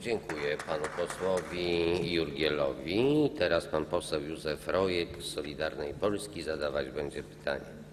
Dziękuję panu posłowi Jurgielowi. Teraz pan poseł Józef Rojek z Solidarnej Polski zadawać będzie pytanie.